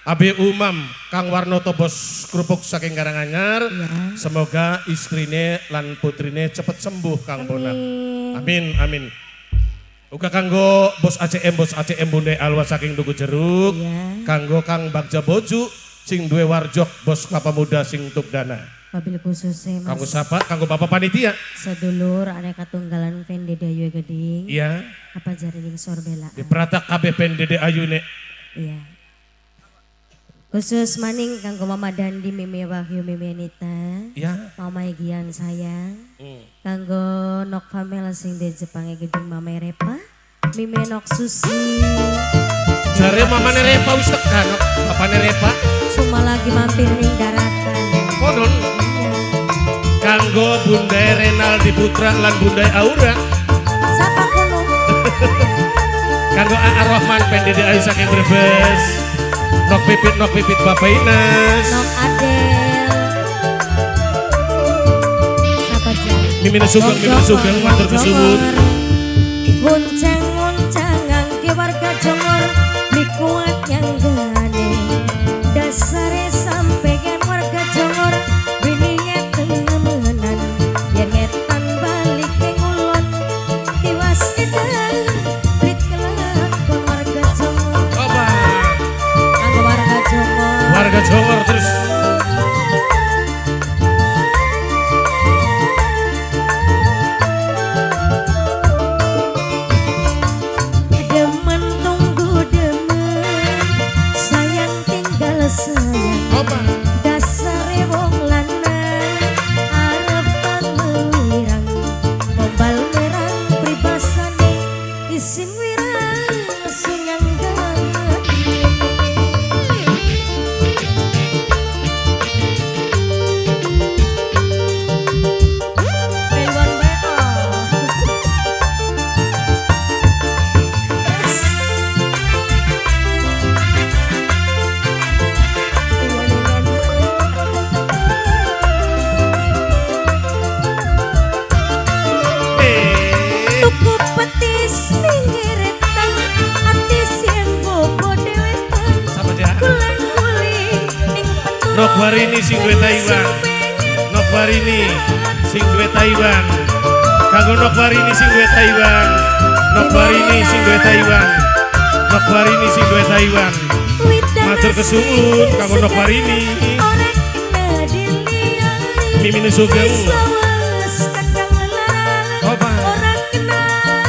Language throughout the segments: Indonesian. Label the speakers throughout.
Speaker 1: Abi Umam Kang Warnoto bos kerupuk saking Karanganyar.
Speaker 2: Ya.
Speaker 1: Semoga istrine lan putrine cepet sembuh Kang Bonang. Amin amin. Uga kanggo bos ACM Bunda Alwa saking Tugu Jeruk.
Speaker 2: Ya.
Speaker 1: Kanggo Kang Bagja Boju sing duwe warjok bos Kelapa Muda sing Tugdana.
Speaker 2: Wabil khususnya mas.
Speaker 1: Kanggo sapa? Kanggo Bapak Panitia.
Speaker 2: Sedulur aneka tunggalan Vende Dayu Geding.
Speaker 1: Iya.
Speaker 2: Apa jaring sorbela.
Speaker 1: Di Pratak KB Pendede Ayune.
Speaker 2: Iya. Khusus maning kanggo Mama Dandi Mimi Wahyu Mimi Anita.
Speaker 1: Iya.
Speaker 2: Mama Gian sayang. Kanggo Nok Famela sing di Jepang Geding Mama Repa. Mimi Nok Susi.
Speaker 1: Jare mamane Repa wis tekan, bapane Repa.
Speaker 2: Cuma lagi mampir ning daratan.
Speaker 1: Konon. Kanggo Bunda Renaldi Putra lan Bunda Aura.
Speaker 2: Siapa kuno?
Speaker 1: Kanggo A.A. Rahman Pendede Ayu saking Brebes. Nok pipit Bapak Ines.
Speaker 2: Nok Adel. Siapa jam?
Speaker 1: Mimin Sugeng matur kesuwun.
Speaker 2: Goncang-goncang angke warga Jongor mikuat yang gane. Dasare sampeyan warga Jongor bininya temenan. Yen ngetan balik ke ngulon tiwas edan brit kelakon warga Jongor.
Speaker 1: Apa?
Speaker 2: Anggo warga Jongor.
Speaker 1: Warga Jongor terus.
Speaker 2: Demen tunggu demen sayang tinggal sayang.
Speaker 1: Apa?
Speaker 2: Dasare wong lanang arepan wirang mombal merang pribasane isin wirang sunyanggan. Pelwan tuku petis minggiretan atis yang bobo dewetan
Speaker 1: Sama dia.
Speaker 2: kulan-kuling ning peturuan
Speaker 1: Nok Warini sing duwe Taiwan. Nok Warini sing duwe Taiwan. Kanggo Nok Warini sing duwe Taiwan. Nok Warini sing duwe Taiwan. Nok Warini sing duwe Taiwan. Matur kesuwun kanggo Nok Warini.
Speaker 2: Ora kena dilihat
Speaker 1: Mimin Sugeng.
Speaker 2: Sawas kakang larang
Speaker 1: Apa?
Speaker 2: ora kena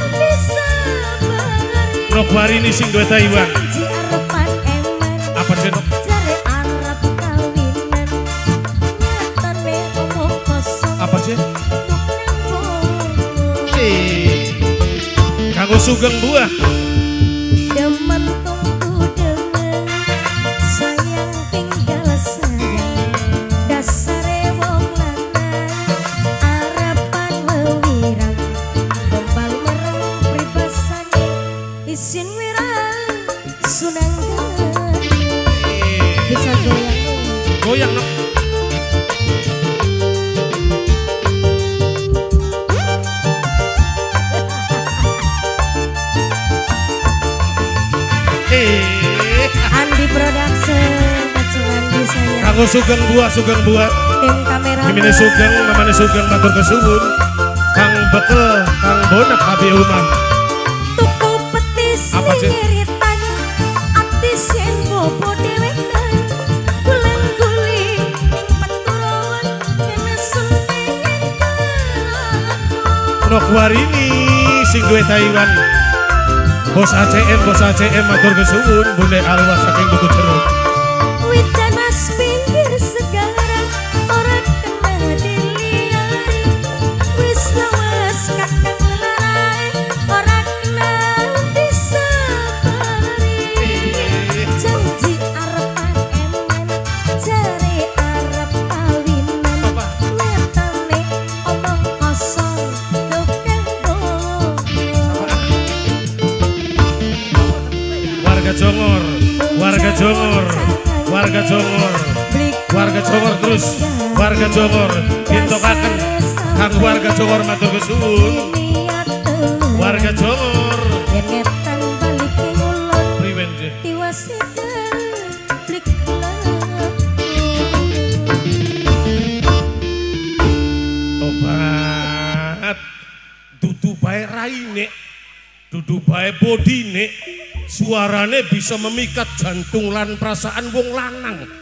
Speaker 2: disabari
Speaker 1: Nok Warini sing duwe Taiwan.
Speaker 2: janji arepan eman
Speaker 1: Apa sih Nok?
Speaker 2: jare arep kawinan nyatane omong kosong
Speaker 1: Apa sih?
Speaker 2: tukang bohong.
Speaker 1: Kanggo Sugeng Buah.
Speaker 2: Demen tunggu demen sayang tinggal sayang dasare wong lanang arepan wewirang gombal mereng pribasane isin wirang sunanggan bisa goyang
Speaker 1: Goyang Nok.
Speaker 2: Andi Production Kacung Andi sayang
Speaker 1: Kanggo Sugeng Buah.
Speaker 2: tim kamera
Speaker 1: Mimine Sugeng, mamane Sugeng matur kesuwun. Kang Bekel, Kang Bonak Abi Umam.
Speaker 2: tuku petis
Speaker 1: Apa sih?
Speaker 2: ngiritan atis yang bobo dewetan guling-guling ning peturuan kena suntingan
Speaker 1: Nok Warini sing duwe Taiwan. Bos ACM matur kesuwun. Bunda Alwa saking Tugu Jeruk.
Speaker 2: witan mas pinggir segara ora kena diliari wis lawas kakang larai ora kena disabari janji arepan eman jare arep kawinan nyatane omong kosong tukang bohong.
Speaker 1: Warga Jongor terus. Warga Jongor gintokaken kang warga Jongor matur kesuwun. Warga Jongor.
Speaker 2: Yen ngetan balik ke ngulon
Speaker 1: Priwen.
Speaker 2: tiwas edan blik
Speaker 1: dudu bae raine, dudu bae bodine, suarane bisa memikat jantung lan perasaan wong lanang.